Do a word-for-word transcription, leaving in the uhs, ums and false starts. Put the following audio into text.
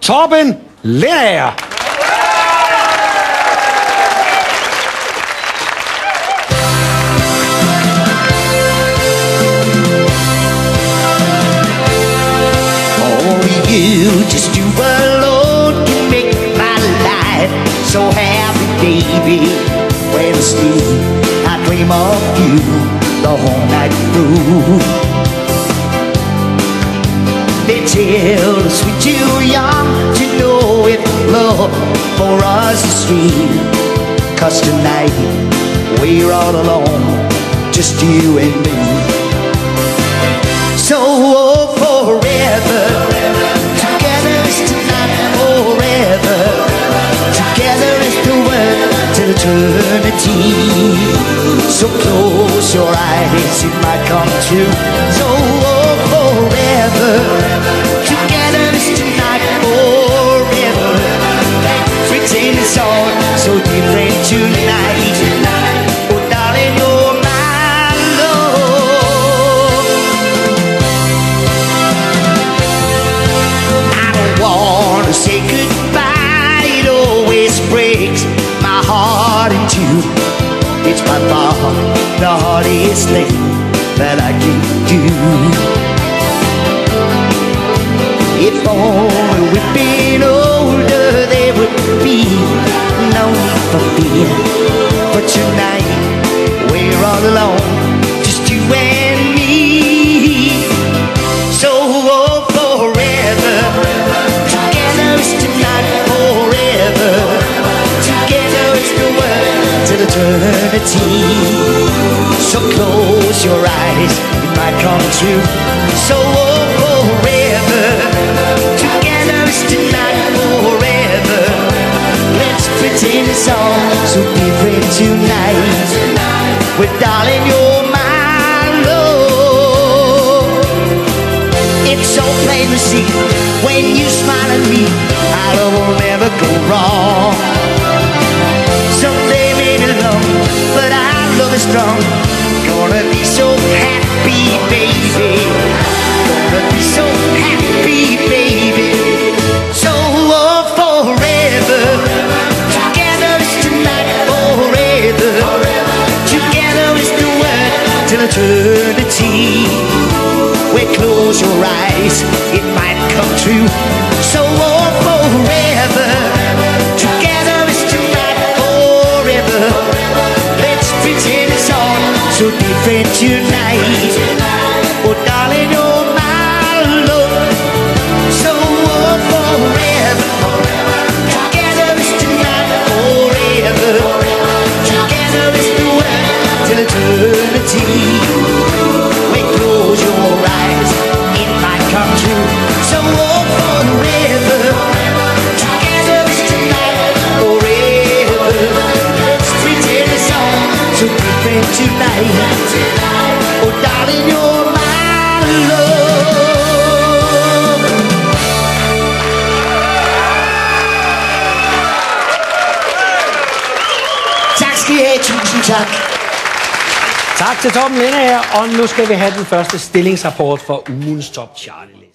Torben Lendager. You, just you alone can make my life so happy, baby. When I sleep, I dream of you the whole night through. They tell us we're too young to know if love for us is real. 'Cause tonight we're all alone, just you and me. So oh, forever, eternity. So close your eyes, it might come true. So oh, forever, together is tonight, forever. Pretend it's all so different tonight. Oh darling, you're my love. I don't wanna say goodbye, it always breaks my heart in two. It's by far the hardest thing that I can do. If only we'd been older, there would be no need for fear. But tonight we're all alone, just you and me. So oh, forever, together is tonight, forever. Eternity. So close your eyes, it might come true. So oh, forever, together is tonight, forever. Let's pretend it's all so different tonight. Well darling, you're my love. It's so plain to see when you smile at me, our love will never go wrong. Someday maybe long, but our love is strong. Gonna be so happy, baby. Gonna be so happy, baby. So oh, forever, together is tonight, forever. Together is the word till eternity. Where close your eyes, it might come true. So oh, forever, together is tonight, forever. Let's pretend it's all so different tonight. Oh darling, you're my love. So oh, forever, together is tonight, forever. Together is the word till eternity. When close your eyes, it might come true. So oh, forever, together is tonight, forever. Let's pretend it's all so different tonight. Oh darling, you're my love. Tak skal I have, tusind tak. Tak til Torben Lendager, og nu skal vi have den første stillingsrapport for ugens Top Charlie.